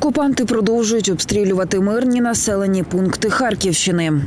Окупанти продовжують обстрілювати мирні населені пункти Харківщини.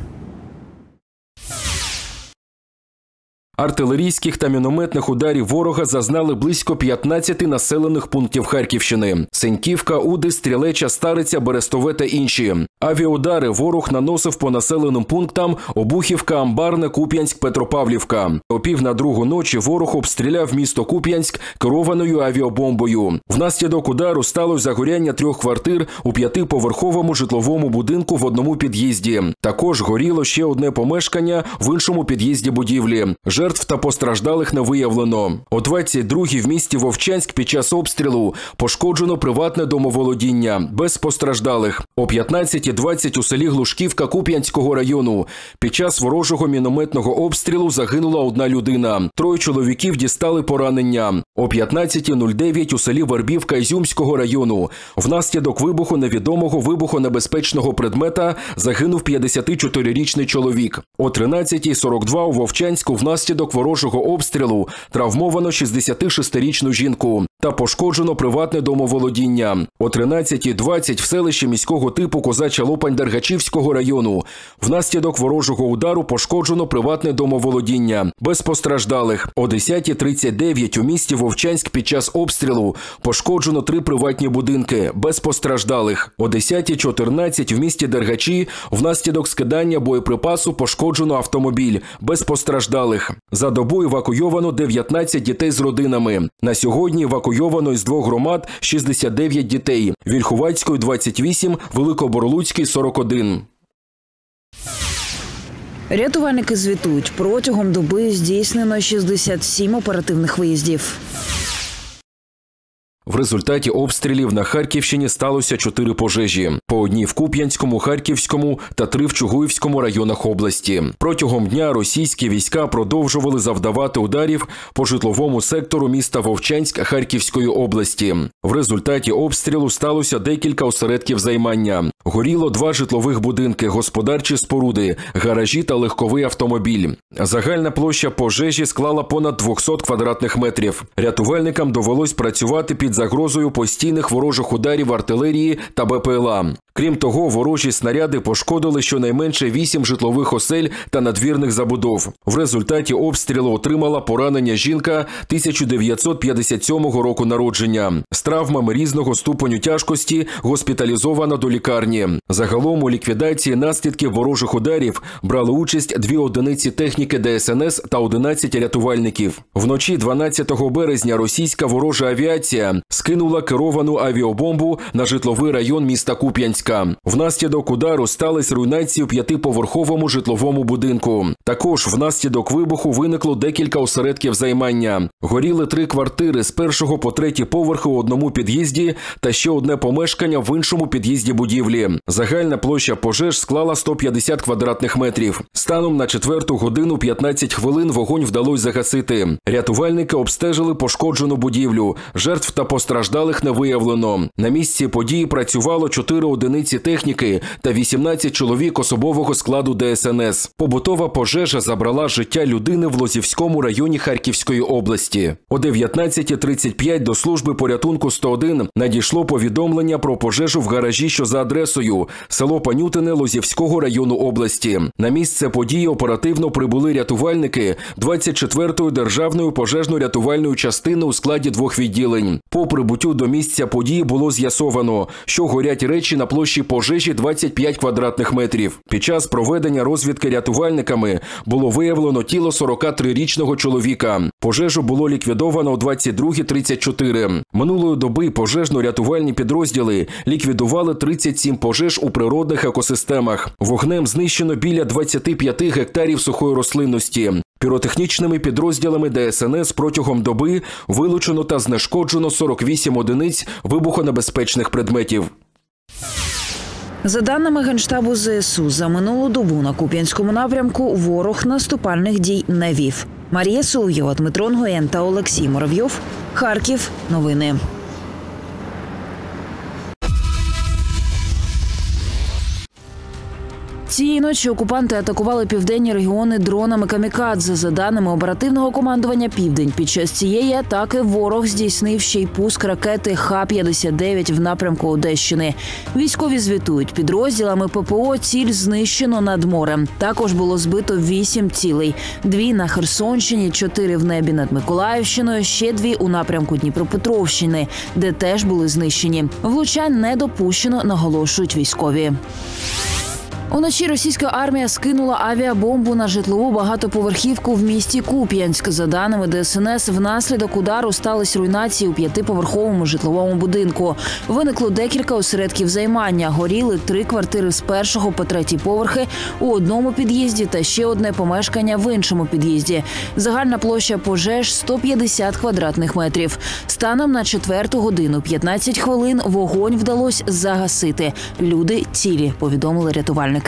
Артилерійських та мінометних ударів ворога зазнали близько 15 населених пунктів Харківщини – Сеньківка, Уди, Стрілеча, Стариця, Берестове та інші. Авіаудари ворог наносив по населеним пунктам Обухівка, Амбарне, Куп'янськ, Петропавлівка. О 1:30 ночі ворог обстріляв місто Куп'янськ керованою авіабомбою. Внаслідок удару сталося загоряння 3 квартир у 5-поверховому житловому будинку в одному під'їзді. Також горіло ще одне помешкання в іншому під'їзді будівлі. Жертв та постраждалих не виявлено. О 22:00 в місті Вовчанськ під час обстрілу пошкоджено приватне домоволодіння, без постраждалих. О 15:20 у селі Глушківка Куп'янського району під час ворожого мінометного обстрілу загинула 1 людина. 3 чоловіків дістали поранення. О 15:09 у селі Вербівка Ізюмського району внаслідок вибуху невідомого вибухонебезпечного предмета загинув 54-річний чоловік. О 13:42 у Вовчанську внаслідок ворожого обстрілу травмовано 66-річну жінку та пошкоджено приватне домоволодіння. О 13:20 в селищі міського типу Козача Лопань Дергачівського району внаслідок ворожого удару пошкоджено приватне домоволодіння, без постраждалих. О 10:39 у місті Вовчанськ під час обстрілу пошкоджено 3 приватні будинки, без постраждалих. О 10:14 в місті Дергачі внаслідок скидання боєприпасу пошкоджено автомобіль, без постраждалих. За добу евакуйовано 19 дітей з родинами. На сьогодні евакуйовано із 2 громад 69 дітей. Вільхувацької – 28, Великоборлуцький – 41. Рятувальники звітують, протягом доби здійснено 67 оперативних виїздів. В результаті обстрілів на Харківщині сталося 4 пожежі. По одній в Куп'янському, Харківському та 3 в Чугуївському районах області. Протягом дня російські війська продовжували завдавати ударів по житловому сектору міста Вовчанськ Харківської області. В результаті обстрілу сталося декілька осередків займання. Горіло 2 житлових будинки, господарчі споруди, гаражі та легковий автомобіль. Загальна площа пожежі склала понад 200 квадратних метрів. Рятувальникам довелось працювати під загрозою постійних ворожих ударів артилерії та БПЛА. Крім того, ворожі снаряди пошкодили щонайменше 8 житлових осель та надвірних забудов. В результаті обстрілу отримала поранення жінка 1957 року народження. З травмами різного ступеню тяжкості госпіталізована до лікарні. Загалом у ліквідації наслідків ворожих ударів брали участь 2 одиниці техніки ДСНС та 11 рятувальників. Вночі 12 березня російська ворожа авіація скинула керовану авіабомбу на житловий район міста Куп'янська. Внаслідок удару сталися руйнації у 5-поверховому житловому будинку. Також внаслідок вибуху виникло декілька осередків займання. Горіли 3 квартири з 1-го по 3-й поверхи у одному під'їзді та ще одне помешкання в іншому під'їзді будівлі. Загальна площа пожеж склала 150 квадратних метрів. Станом на 4:15 15 хвилин вогонь вдалося загасити. Рятувальники обстежили пошкоджену будівлю. Жертв та постраждалих не виявлено. На місці події працювало 4 одиниці техніки та 18 чоловік особового складу ДСНС. Побутова пожежа забрала життя людини в Лозівському районі Харківської області. О 19:35 до служби порятунку 101 надійшло повідомлення про пожежу в гаражі, що за адресою село Панютине Лозівського району області. На місце події оперативно прибули рятувальники 24-ї державної пожежно-рятувальної частини у складі 2 відділень. По прибуттю до місця події було з'ясовано, що горять речі на площі пожежі 25 квадратних метрів. Під час проведення розвідки рятувальниками було виявлено тіло 43-річного чоловіка. Пожежу було ліквідовано о 22:34. Минулої доби пожежно-рятувальні підрозділи ліквідували 37 пожеж у природних екосистемах. Вогнем знищено біля 25 гектарів сухої рослинності. Піротехнічними підрозділами ДСНС протягом доби вилучено та знешкоджено 48 одиниць вибухонебезпечних предметів. За даними Генштабу ЗСУ, за минулу добу на Куп'янському напрямку ворог наступальних дій не вів. Марія Соловйова, Дмитро Нгоєн та Олексій Муравйов. Харків. Новини. Цієї ночі окупанти атакували південні регіони дронами камікадзе. За даними оперативного командування «Південь», під час цієї атаки ворог здійснив ще й пуск ракети Х-59 в напрямку Одещини. Військові звітують, підрозділами ППО ціль знищено над морем. Також було збито 8 цілей. 2 на Херсонщині, 4 в небі над Миколаївщиною, ще 2 у напрямку Дніпропетровщини, де теж були знищені. Влучань не допущено, наголошують військові. Уночі російська армія скинула авіабомбу на житлову багатоповерхівку в місті Куп'янськ. За даними ДСНС, внаслідок удару стались руйнації у 5-поверховому житловому будинку. Виникло декілька осередків займання. Горіли 3 квартири з 1-го по 3-й поверхи у одному під'їзді та ще одне помешкання в іншому під'їзді. Загальна площа пожеж – 150 квадратних метрів. Станом на 4 годину 15 хвилин вогонь вдалося загасити. Люди цілі, повідомили рятувальники.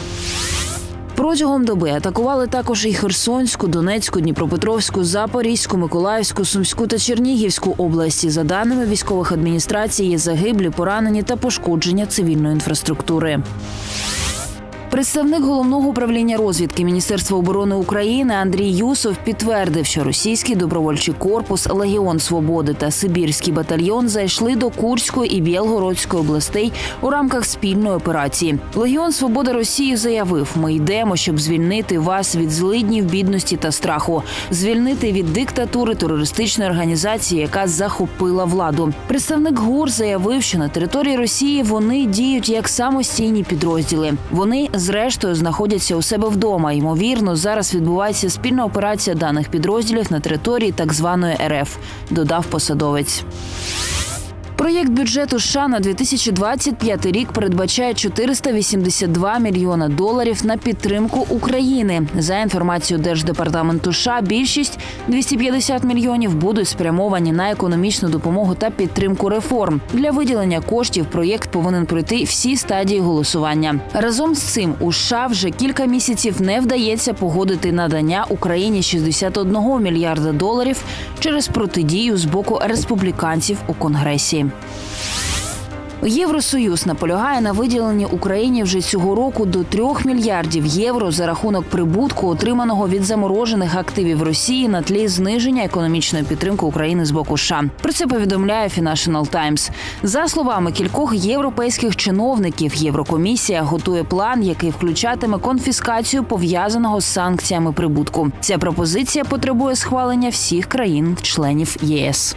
Протягом доби атакували також і Херсонську, Донецьку, Дніпропетровську, Запорізьку, Миколаївську, Сумську та Чернігівську області. За даними військових адміністрацій, є загиблі, поранені та пошкодження цивільної інфраструктури. Представник Головного управління розвідки Міністерства оборони України Андрій Юсов підтвердив, що російський добровольчий корпус, Легіон Свободи та Сибірський батальйон зайшли до Курської і Білгородської областей у рамках спільної операції. Легіон Свободи Росії заявив: «Ми йдемо, щоб звільнити вас від злиднів, бідності та страху, звільнити від диктатури терористичної організації, яка захопила владу». Представник ГУР заявив, що на території Росії вони діють як самостійні підрозділи. Вони зрештою знаходяться у себе вдома. Ймовірно, зараз відбувається спільна операція даних підрозділів на території так званої РФ, додав посадовець. Проєкт бюджету США на 2025 рік передбачає $482 мільйона на підтримку України. За інформацією Держдепартаменту США, більшість – 250 мільйонів – будуть спрямовані на економічну допомогу та підтримку реформ. Для виділення коштів проєкт повинен пройти всі стадії голосування. Разом з цим у США вже кілька місяців не вдається погодити надання Україні $61 мільярда через протидію з боку республіканців у Конгресі. Євросоюз наполягає на виділенні Україні вже цього року до 3 мільярдів євро за рахунок прибутку, отриманого від заморожених активів Росії на тлі зниження економічної підтримки України з боку США. Про це повідомляє Financial Times. За словами кількох європейських чиновників, Єврокомісія готує план, який включатиме конфіскацію пов'язаного з санкціями прибутку. Ця пропозиція потребує схвалення всіх країн-членів ЄС.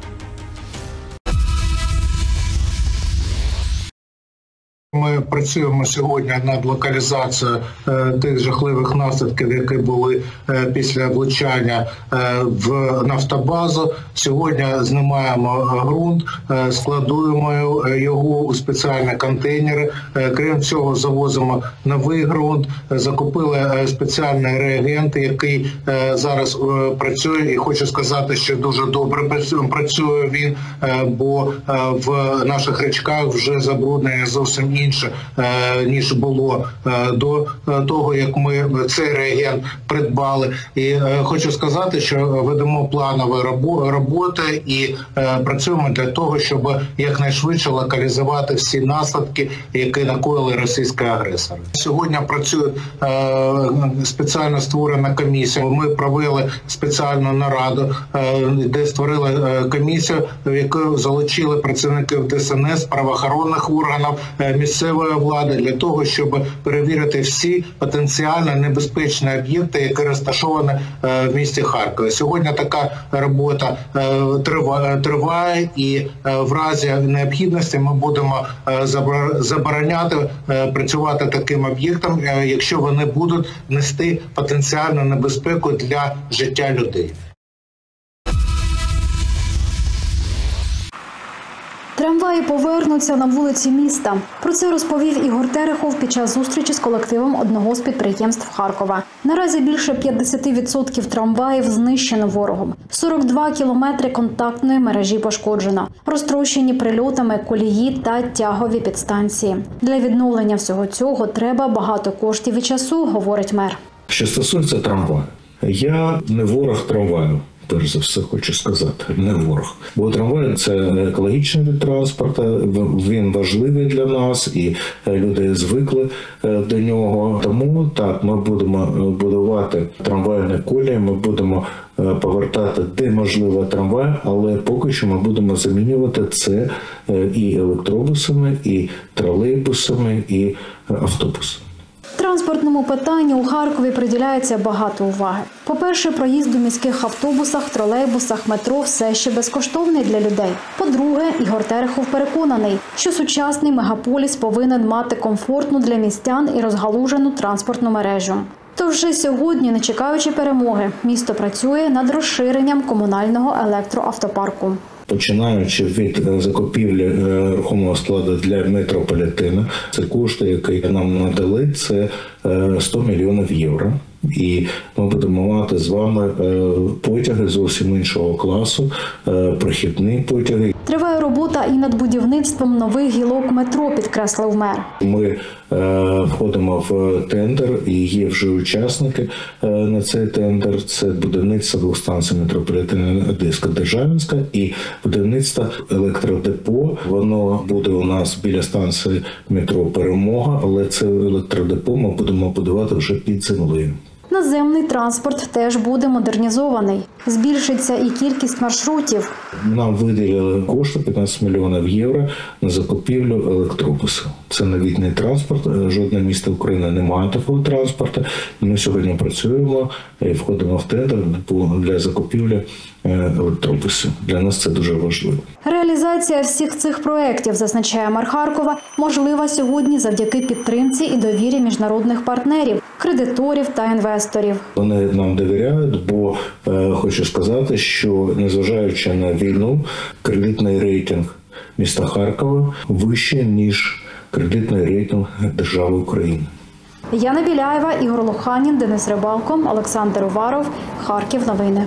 Ми працюємо сьогодні над локалізацією тих жахливих наслідків, які були після влучання в нафтобазу. Сьогодні знімаємо ґрунт, складуємо його у спеціальні контейнери. Крім цього, завозимо новий ґрунт, закупили спеціальний реагент, який зараз працює. І хочу сказати, що дуже добре працює він, бо в наших річках вже забруднення зовсім інше, ніж було до того, як ми цей реагент придбали. І хочу сказати, що ведемо планові роботи і працюємо для того, щоб якнайшвидше локалізувати всі наслідки, які накоїли російські агресори. Сьогодні працює спеціально створена комісія. Ми провели спеціальну нараду, де створили комісію, в яку залучили працівників ДСНС, правоохоронних органів, місцевої влади для того, щоб перевірити всі потенціально небезпечні об'єкти, які розташовані в місті Харкові. Сьогодні така робота триває, і в разі необхідності ми будемо забороняти працювати таким об'єктам, якщо вони будуть нести потенціальну небезпеку для життя людей. Трамваї повернуться на вулиці міста. Про це розповів Ігор Терехов під час зустрічі з колективом одного з підприємств Харкова. Наразі більше 50% трамваїв знищено ворогом. 42 кілометри контактної мережі пошкоджено. Розтрощені прильотами колії та тягові підстанції. Для відновлення всього цього треба багато коштів і часу, говорить мер. Що стосується трамваю, я не ворог трамваю. перш за все хочу сказати, не ворог. Бо трамвай – це екологічний вид транспорту, він важливий для нас і люди звикли до нього. Тому так, ми будемо будувати трамвайні колії, ми будемо повертати, де можливо, трамвай, але поки що ми будемо замінювати це і електробусами, і тролейбусами, і автобусами. Транспортному питанню у Харкові приділяється багато уваги. По-перше, проїзд у міських автобусах, тролейбусах, метро все ще безкоштовний для людей. По-друге, Ігор Терехов переконаний, що сучасний мегаполіс повинен мати комфортну для містян і розгалужену транспортну мережу. Тож вже сьогодні, не чекаючи перемоги, місто працює над розширенням комунального електроавтопарку. Починаючи від закупівлі рухомого складу для метрополітену, це кошти, які нам надали, це 100 мільйонів євро. І ми будемо мати з вами потяги зовсім іншого класу, прохідні потяги. Триває робота і над будівництвом нових гілок метро, підкреслив мер. Ми входимо в тендер і є вже учасники на цей тендер. Це будівництво двох станцій метрополітену Одеська-Державінська і будівництво електродепо. Воно буде у нас біля станції метро Перемога, але це електродепо ми будемо будувати вже під землею. Наземний транспорт теж буде модернізований. Збільшиться і кількість маршрутів. Нам виділили кошти 15 мільйонів євро на закупівлю електробусів. Це новітній транспорт. Жодне місто України не має такого транспорту. Ми сьогодні працюємо і входимо в тендер для закупівлі електробусів. Для нас це дуже важливо. Реалізація всіх цих проєктів, зазначає мер Харкова, можлива сьогодні завдяки підтримці і довірі міжнародних партнерів, кредиторів та інвесторів. Вони нам довіряють, бо хочу сказати, що незважаючи на війну, кредитний рейтинг міста Харкова вищий, ніж кредитний рейтинг держави України. Яна Біляєва, Ігор Лоханін, Денис Рибалко, Олександр Уваров. Харків новини.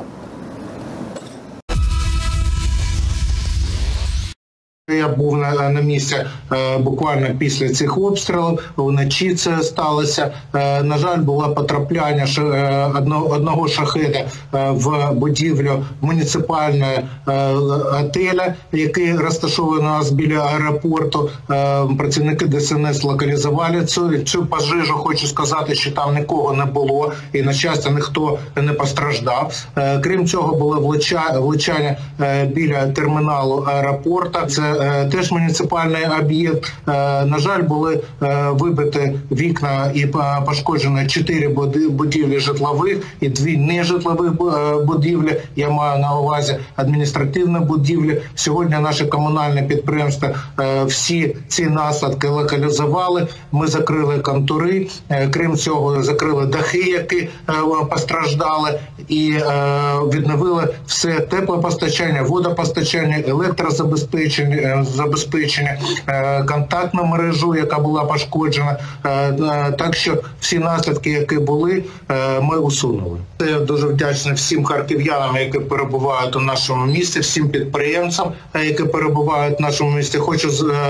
Я був на місці буквально після цих обстрілів, вночі це сталося. На жаль, було потрапляння одного шахеда в будівлю муніципального готеля, який розташований у нас біля аеропорту. Працівники ДСНС локалізували цю пожежу. Хочу сказати, що там нікого не було і, на щастя, ніхто не постраждав. Крім цього, було влучання біля терміналу аеропорту. Це теж муніципальний об'єкт. На жаль, були вибиті вікна і пошкоджені 4 будівлі житлових і 2 нежитлових будівлі. Я маю на увазі адміністративні будівлі. Сьогодні наші комунальні підприємства всі ці наслідки локалізували. Ми закрили контури. Крім цього, закрили дахи, які постраждали, і відновили все теплопостачання, водопостачання, електрозабезпечення, контактну мережу, яка була пошкоджена. Так що всі наслідки, які були, ми усунули. Я дуже вдячний всім харків'янам, які перебувають у нашому місті, всім підприємцям, які перебувають в нашому місті. Хочу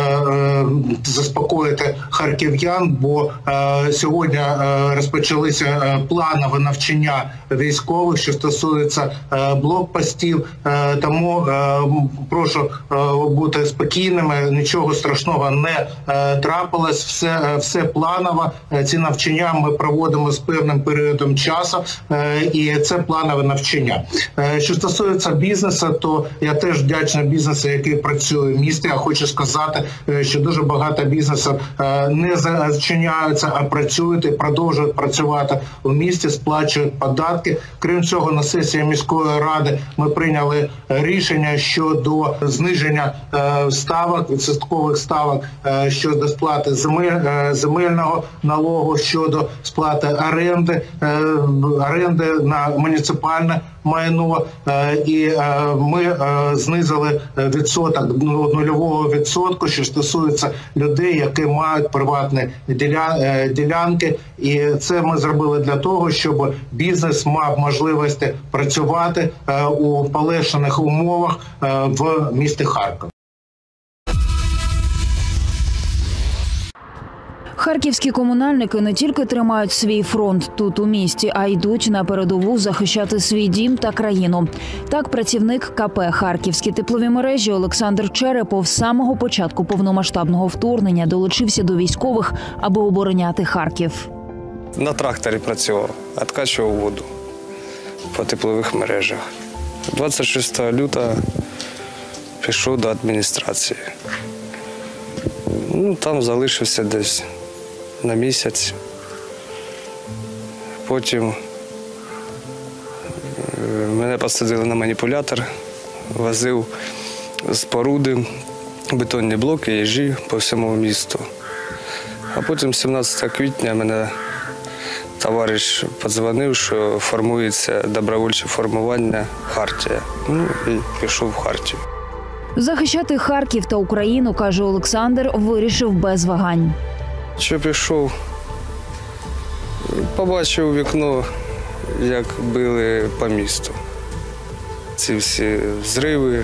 заспокоїти харків'ян, бо сьогодні розпочалися планові навчання військових, що стосується блокпостів. Тому прошу бути спокійними, нічого страшного не трапилось, все планово. Ці навчання ми проводимо з певним періодом часу, і це планове навчання. Що стосується бізнесу, то я теж вдячний бізнесу, який працює в місті. Я хочу сказати, що дуже багато бізнесу не зачиняються, а працюють і продовжують працювати у місті, сплачують податки. Крім цього, на сесії міської ради ми прийняли рішення щодо зниження ставок, відсоткових ставок щодо сплати земельного налогу, щодо сплати оренди на муніципальне майно, і ми знизили відсоток до 0%, що стосується людей, які мають приватні ділянки. І це ми зробили для того, щоб бізнес мав можливості працювати у полегшених умовах в місті Харків. Харківські комунальники не тільки тримають свій фронт тут у місті, а йдуть на передову захищати свій дім та країну. Так, працівник КП «Харківські теплові мережі» Олександр Черепов з самого початку повномасштабного вторгнення долучився до військових, аби обороняти Харків. На тракторі працював, відкачував воду по теплових мережах. 26 лютого пішов до адміністрації. Там залишився десь на місяць. Потім мене посадили на маніпулятор, возив споруди, бетонні блоки, їжі по всьому місту. А потім 17 квітня мене товариш подзвонив, що формується добровольче формування «Хартія». І пішов в «Хартію». Захищати Харків та Україну, каже Олександр, вирішив без вагань. Що пішов, побачив у вікно, як били по місту. Ці всі взриви,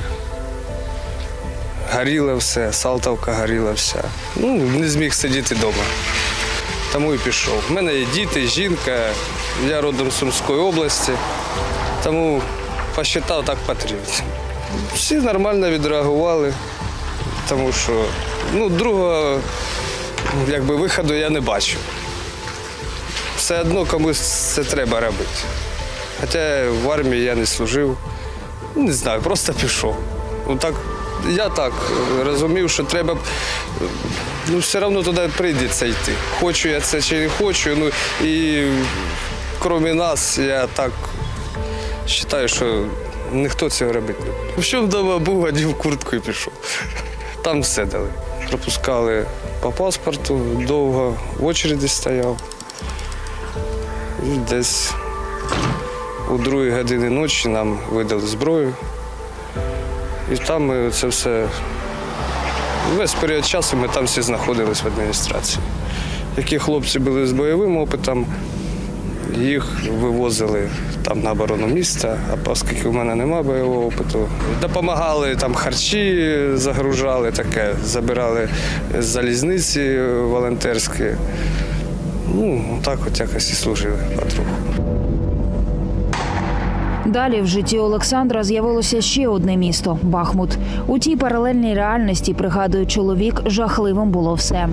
горіло все, Салтовка горіла вся. Не зміг сидіти вдома, тому і пішов. У мене є діти, жінка, я родом з Сумської області, тому посчитав, так потрібно. Всі нормально відреагували, тому що другого виходу я не бачу. Все одно комусь це треба робити. Хоча в армії я не служив, не знаю, просто пішов. Я так розумів, що треба, все одно туди прийдеться йти. Хочу я це чи не хочу, і крім нас, я так вважаю, що ніхто цього робити не буде. Що вдома був, одів куртку і пішов. Там все дали. Пропускали по паспорту, довго в черзі стояв. І десь у 2 годині ночі нам видали зброю. І там ми це все, весь період часу ми там всі знаходились в адміністрації. Які хлопці були з бойовим опитом, їх вивозили там на оборону міста, а оскільки в мене немає бойового опиту, допомагали, там харчі загружали, таке, забирали з залізниці волонтерські. Так от якось і служили потроху. Далі в житті Олександра з'явилося ще одне місто – Бахмут. У тій паралельній реальності, пригадує чоловік, жахливим було все.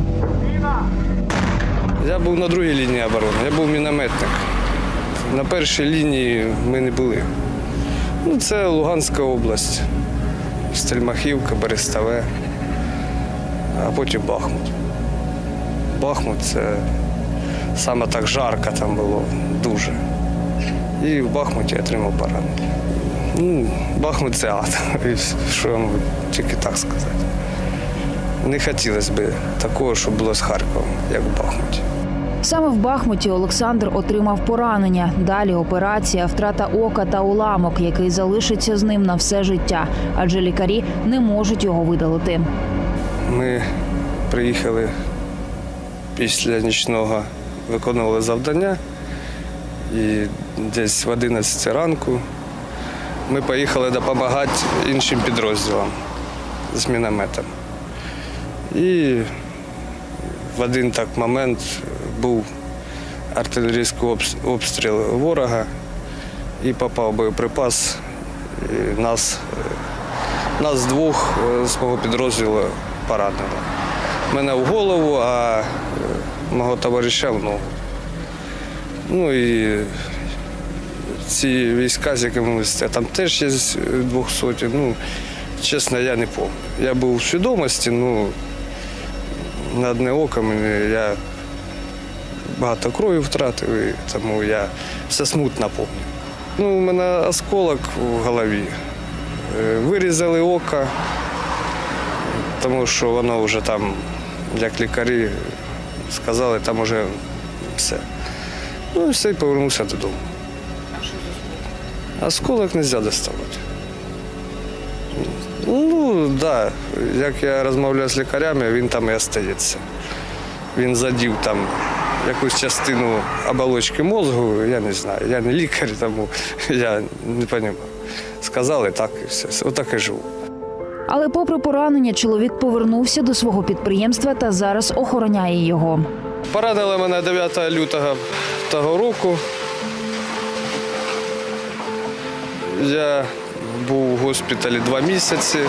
Я був на другій лінії оборони, я був мінометник. На першій лінії ми не були. Це Луганська область, Стельмахівка, Берестове, а потім Бахмут. Бахмут – це саме так жарко там було, дуже. І в Бахмуті я отримав поранення. Бахмут – це ад, що я можу тільки так сказати. Не хотілося б такого, щоб було з Харковом, як в Бахмуті. Саме в Бахмуті Олександр отримав поранення. Далі операція, втрата ока та уламок, який залишиться з ним на все життя, адже лікарі не можуть його видалити. Ми приїхали після нічного, виконували завдання, і десь в 11 ранку ми поїхали допомагати іншим підрозділам з мінометом. І в один так момент був артилерійський обстріл ворога і попав боєприпас. І нас двох з мого підрозділу поранило. Мене в голову, а мого товариша в ногу. І ці війська, з якими ми стояли, там теж є 200. Чесно, я не пам'ятаю. Я був в свідомості, на одне око я багато крові втратив, і тому я все смутно пам'ятаю. У мене осколок в голові. Вирізали око, тому що воно вже там, як лікарі сказали, там вже все. І все, і повернувся додому. Осколок не можна доставати. Так, як я розмовляю з лікарями, він там і залишається. Він задів там якусь частину оболочки мозку, я не знаю, я не лікар, тому я не розумію. Сказали так і все, отак і живу. Але попри поранення, чоловік повернувся до свого підприємства та зараз охороняє його. Поранили мене 9 лютого того року. Я був у госпіталі 2 місяці.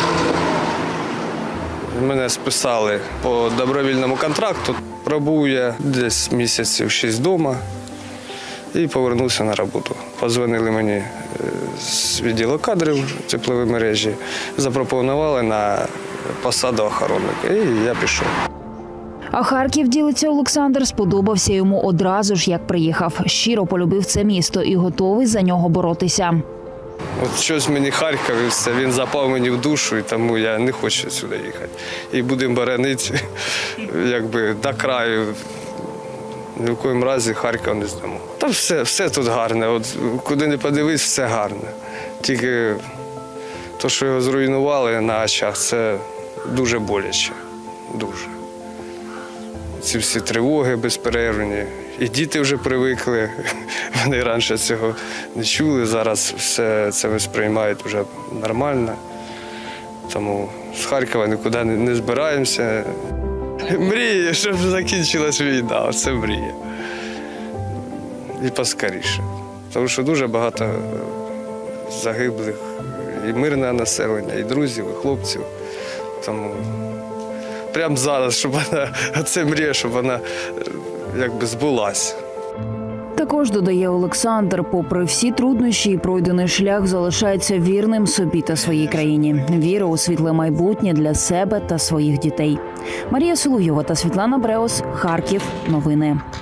Мене списали по добровільному контракту. Пробув я десь місяців 6 вдома і повернувся на роботу. Позвонили мені з відділу кадрів теплової мережі, запропонували на посаду охоронника, і я пішов. А Харків, ділиться Олександр, сподобався йому одразу ж, як приїхав. Щиро полюбив це місто і готовий за нього боротися. От щось мені Харків, і все, він запав мені в душу, і тому я не хочу сюди їхати. І будемо боронити, якби, до краю. Ні в коїм разі Харків не здамо. Та все тут гарне, от куди не подивись, все гарне. Тільки те, що його зруйнували на очах, це дуже боляче, дуже. Ці всі тривоги безперервні. І діти вже привикли, вони раніше цього не чули, зараз все це сприймають вже нормально. Тому з Харкова нікуди не збираємося. Мрію, щоб закінчилась війна, це мрія. І поскоріше. Тому що дуже багато загиблих, і мирне населення, і друзів, і хлопців. Тому прямо зараз, щоб ця мрія, щоб вона якби збулася. Також, додає Олександр, попри всі труднощі і пройдений шлях, залишається вірним собі та своїй країні. Віра у світле майбутнє для себе та своїх дітей. Марія Соловйова та Світлана Бреус. Харків. Новини.